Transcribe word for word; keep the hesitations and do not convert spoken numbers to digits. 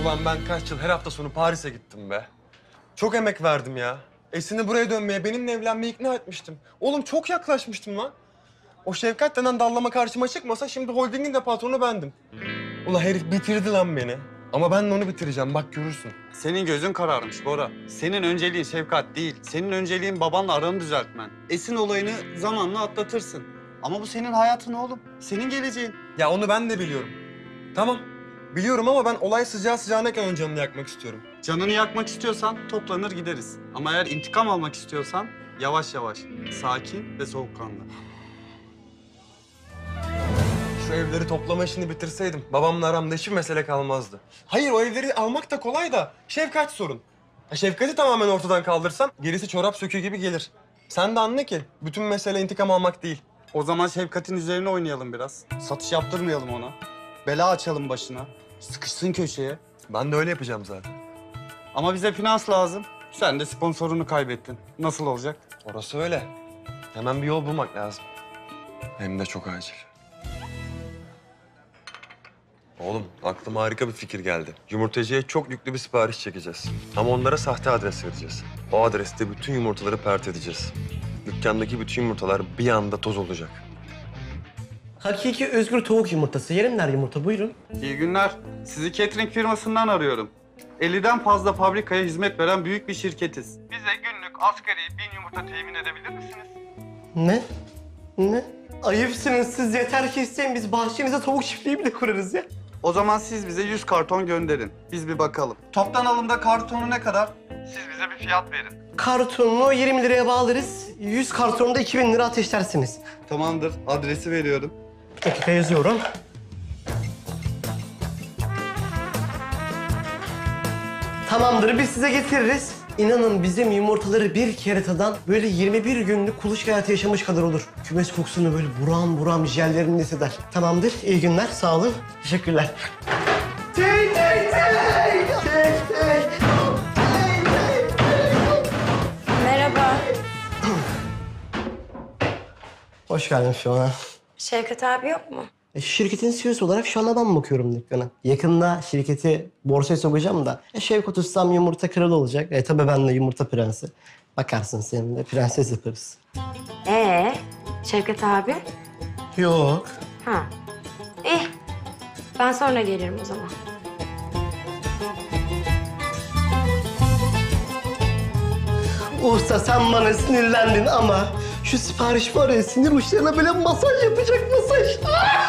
Ulan ben kaç yıl her hafta sonu Paris'e gittim be. Çok emek verdim ya. Esin'i buraya dönmeye, benimle evlenmeye ikna etmiştim. Oğlum çok yaklaşmıştım lan. O Şevkat denen dallama karşıma çıkmasa şimdi holdingin de patronu bendim. Ulan herif bitirdi lan beni. Ama ben de onu bitireceğim, bak görürsün. Senin gözün kararmış Bora. Senin önceliğin Şevkat değil. Senin önceliğin babanla aranı düzeltmen. Esin olayını zamanla atlatırsın. Ama bu senin hayatın oğlum. Senin geleceğin. Ya onu ben de biliyorum. Tamam, biliyorum ama ben olay sıcağı sıcağına ön canını yakmak istiyorum. Canını yakmak istiyorsan toplanır gideriz. Ama eğer intikam almak istiyorsan yavaş yavaş, sakin ve soğukkanlı. Şu evleri toplama işini bitirseydim babamla aramda hiçbir mesele kalmazdı. Hayır, o evleri almak da kolay da Şevkat sorun. Ya Şevkat'i tamamen ortadan kaldırsam gerisi çorap söküğü gibi gelir. Sen de anla ki bütün mesele intikam almak değil. O zaman Şevkat'in üzerine oynayalım biraz. Satış yaptırmayalım ona. Bela açalım başına. Sıkışsın köşeye. Ben de öyle yapacağım zaten. Ama bize finans lazım. Sen de sponsorunu kaybettin. Nasıl olacak? Orası öyle. Hemen bir yol bulmak lazım. Hem de çok acil. Oğlum aklıma harika bir fikir geldi. Yumurtacıya çok yüklü bir sipariş çekeceğiz. Ama onlara sahte adres vereceğiz. O adreste bütün yumurtaları pert edeceğiz. Dükkandaki bütün yumurtalar bir anda toz olacak. Hakiki özgür tavuk yumurtası. Yerimler yumurta, buyurun. İyi günler. Sizi catering firmasından arıyorum. elliden fazla fabrikaya hizmet veren büyük bir şirketiz. Bize günlük asgari bin yumurta temin edebilir misiniz? Ne? Ne? Ayıpsınız siz. Yeter ki isteyin. Biz bahçenize tavuk çiftliği bile kurarız ya. O zaman siz bize yüz karton gönderin. Biz bir bakalım. Toptan alımda kartonu ne kadar? Siz bize bir fiyat verin. Kartonunu yirmi liraya bağlarız. yüz kartonda iki bin lira ateşlersiniz. Tamamdır. Adresi veriyorum. Dakika yazıyorum. Tamamdır, biz size getiririz. İnanın bizim yumurtaları bir kere tadan böyle yirmi bir günlük kuluçka hayatı yaşamış kadar olur. Kümes kokusunu böyle buram buram jellerinde hisseder. Tamamdır, iyi günler, sağ olun. Teşekkürler. Tey tey tey! Tey tey! Merhaba. Hoş geldin Fiona. Şevket abi yok mu? E, şirketin C E O'su olarak şu anda ben bakıyorum dükkana. Yakında şirketi borsaya sokacağım da e, Şevket Ustam yumurta kralı olacak. E tabii ben de yumurta prensi. Bakarsın seninle prenses yaparız. Ee, Şevket abi? Yok. Ha. İyi. Ben sonra gelirim o zaman. Usta sen bana sinirlendin ama şu sipariş var ya sinir uçlarına böyle masaj yapacak masaj.